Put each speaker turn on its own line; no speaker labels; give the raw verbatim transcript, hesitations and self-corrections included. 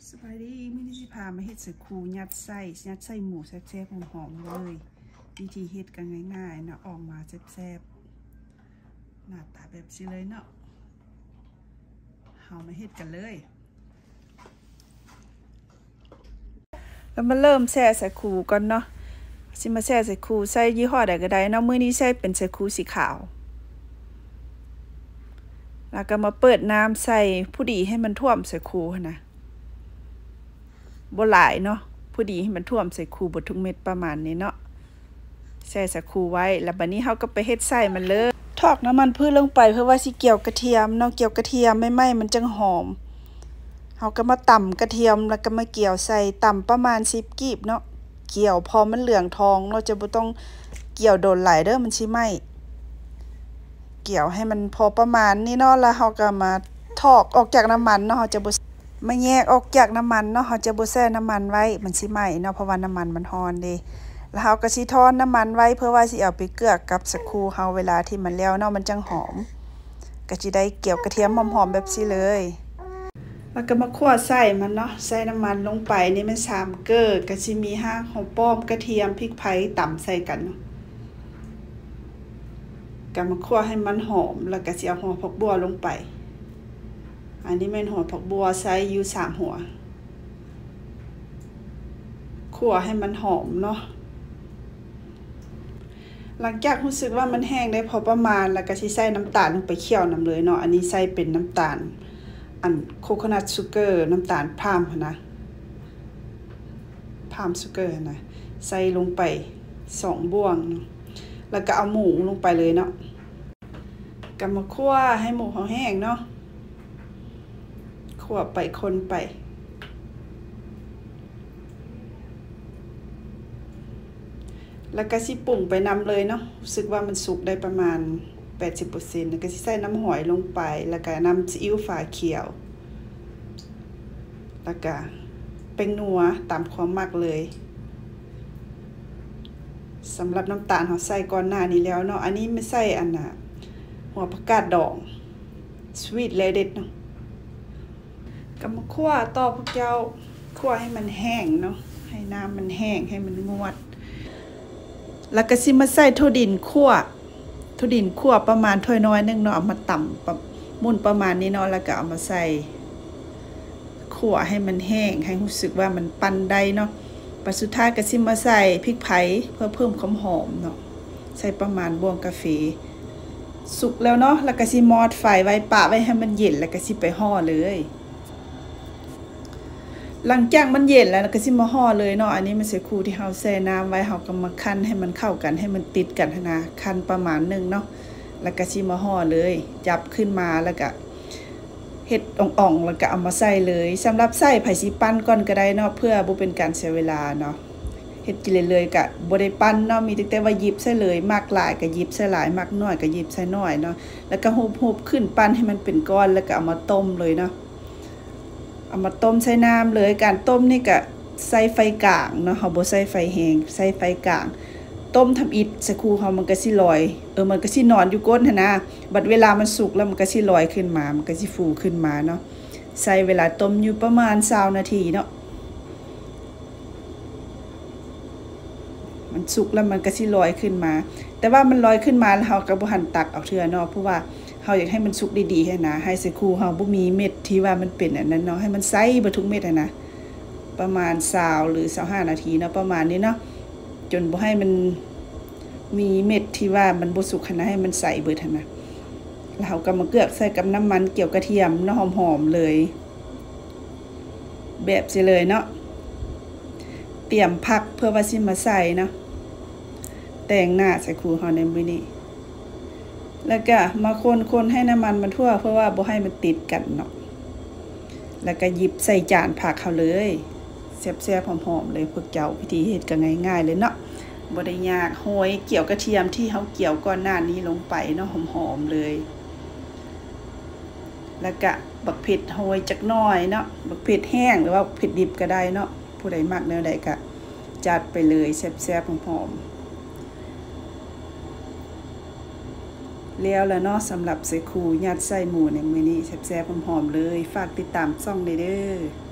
สบายดีมินิสิพามาเฮ็ดใส่คูยัดไส้ยัดไส้หมูแซ่บๆหอมๆเลยวิธีเฮ็ดกันง่ายๆนะออกมาแซ่บๆหน้าตาแบบนี้เลยเนาะเอามาเฮ็ดกันเลยแล้วมาเริ่มแช่ใส่คูก่อนเนาะสิมาแช่ใส่คูใส่ยี่ห้อใดก็ได้เนาะมื้อนี้ใส่เป็นใส่คูสีขาวแล้วก็มาเปิดน้ำใส่ผู้ดีให้มันท่วมใส่คูนะบ่หลายเนาะผู้ดีให้มันท่วมใส่คูบดทุกเม็ดประมาณนี้เนาะแช่ใส่คูไว้แล้วบัดนี้เฮาก็ไปเฮ็ดไส้มันเลยทอกน้ำมันพืชลงไปเพื่อว่าสิเกี่ยวกระเทียมเนาะเกี่ยวกระเทียมไม่ไหม้มันจังหอมเฮาก็มาตำกระเทียมแล้วก็มาเกี่ยวใส่ตำประมาณสิบกีบเนาะเกี่ยวพอมันเหลืองทองเราจะบ่ต้องเกี่ยวโดนหลายเด้อมันสิไหม้เกี่ยวให้มันพอประมาณนี้เนาะแล้วเฮาก็มาทอกออกจากน้ำมันเนาะเฮาจะบ่มาแยกออกจากน้ำมันเนาะเฮาจะบ่แช่น้ำมันไว้มันสิไหม้เนาะเพราะว่าน้ำมันมันร้อนเด้แล้วเฮาก็สิทอนน้ำมันไว้เพื่อว่าสิเอาไปเกลือกับสักครู่เฮาเวลาที่มันแล้วเนาะมันจังหอมก็สิได้เกี่ยวกระเทียมหอมๆแบบนี้เลยแล้วก็มาคั่วไส้มันเนาะใส่น้ำมันลงไปนี่มันสามเกลือก็สิมีห้างหอมป้อมกระเทียมพริกไทยตำใส่กันเนาะก็มาคั่วให้มันหอมแล้วก็สิเอาหัวผักบัวลงไปอันนี้เป็นหัวผักบัวใส่อยู่สามหัวคั่วให้มันหอมเนาะหลังจากรู้สึกว่ามันแห้งได้พอประมาณแล้วก็สิใส่น้ำตาลลงไปเคี่ยวน้ำเลยเนาะอันนี้ใส่เป็นน้ำตาลอันโคโคนัทชูเกอร์น้ำตาลพามนะพามชูเกอร์นะใส่ลงไปสองบ้วงแล้วก็เอาหมูลงไปเลยเนาะก็มาคั่วให้หมูเขาแห้งเนาะคั่วไปคนไปแล้วก็สิปรุงไปนำเลยเนาะรู้สึกว่ามันสุกได้ประมาณ แปดสิบเปอร์เซ็นต์ แล้วก็สิใส่น้ำหอยลงไปแล้วก็น้ำซีอิ๊วฝาเขียวแล้วก็เป็นนัวตามความมักเลยสำหรับน้ำตาลเราใส่ก่อนหน้านี้แล้วเนาะอันนี้ไม่ใส่อันน่ะหัวผักกาดดองสวีทเลเด็ดเนาะก็มาคั่วต่อพวกเจ้าคั่วให้มันแห้งเนาะให้น้ำมันแห้งให้มันงวดแล้วก็สิมาใส่ถั่วดินคั่วถั่วดินคั่วประมาณถ้วยน้อยนึงเนาะเอามาตำมุนประมาณนี้เนาะแล้วก็เอามาใส่คั่วให้มันแห้งให้รู้สึกว่ามันปั่นได้เนาะปัจสุดท้ายก็สิมาใส่พริกไทยเพื่อเพิ่มความหอมเนาะใส่ประมาณบ้วงกาแฟสุกแล้วเนาะแล้วก็สิมอดไฟไว้ปะไว้ให้มันเย็นแล้วก็สิไปห่อเลยหลังจากมันเย็นแล้วก็สิมาห่อเลยเนาะอันนี้มันใส่คูที่เฮาแช่น้ำไว้เฮาก็มาคั่นให้มันเข้ากันให้มันติดกันนะคั่นประมาณนึงเนาะแล้วก็สิมาห่อเลยจับขึ้นมาแล้วก็เฮ็ดอ่องๆแล้วก็เอามาใส่เลยสำหรับใส่ไผ่สิปั้นก่อนก็ได้เนาะเพื่อบ่เป็นการเสียเวลาเนาะเฮ็ดกินเลยๆก็บ่ได้ปั้นเนาะมีแต่ว่าหยิบใส่เลยมากหลายก็หยิบใส่หลายมากน้อยก็หยิบใส่น้อยเนาะแล้วก็หุบๆขึ้นปั้นให้มันเป็นก้อนแล้วก็เอามาต้มเลยเนาะเอามาต้มใส่น้ำเลยการต้มนี่ก็ใส่ไฟกลางเนาะเฮาบ่ใส่ไฟแห้งใส่ไฟกลางต้มทำอิฐสักครู่เฮามันก็สิลอยเออมันก็สินอนอยู่ก้นหั่นนะบัดเวลามันสุกแล้วมันก็สิลอยขึ้นมามันก็สิฟูขึ้นมาเนาะใส่เวลาต้มอยู่ประมาณยี่สิบนาทีเนาะมันสุกแล้วมันก็สิลอยขึ้นมาแต่ว่ามันลอยขึ้นมาแล้วเฮาก็บ่หั่นตักเอาเทื่อเนาะเพราะว่าเฮาอยากให้มันสุกดีๆให้นะให้สักครู่เฮาบ่มีเม็ดที่ว่ามันเป็นอันนั้นเนาะให้มันใสบ่ทุกเม็ดนะประมาณยี่สิบหรือยี่สิบห้านาทีเนาะประมาณนี้เนาะจนบ่ให้มันมีเม็ดที่ว่ามันบ่สุกขนาดให้มันใสเบิดหั่นนะแล้วเฮาก็มาเกลือกใส่กับน้ำมันเกี่ยวกระเทียมเนาะหอมๆเลยแบบสิเลยเนาะเตรียมผักเพื่อว่าสิมาใส่เนาะแต่งหน้าใส่คูเฮาในมื้อนี้แล้วก็มาคนๆให้น้ำมันมันทั่วเพื่อว่าบ่ให้มันติดกันเนาะแล้วก็หยิบใส่จานผักเขาเลยแซ่บๆหอมๆเลยพวกเจ้าวิธีเฮ็ดก็ง่ายๆเลยเนาะบ่ได้ยากโหยเกี่ยวกระเทียมที่เฮาเกี่ยวก่อนหน้านี้ลงไปเนาะหอมๆเลยแล้วก็บักเผ็ดโหยจักหน่อยเนาะบักเผ็ดแห้งหรือว่าเผ็ดดิบก็ได้เนาะผู้ใดมักแนวใดก็จัดไปเลยแซ่บๆหอมๆแล้วแล้วเนาะสำหรับใส่คูยัดไส้หมูในมื้อนี้แซ่บๆหอมๆเลยฝากติดตามช่องเด้อ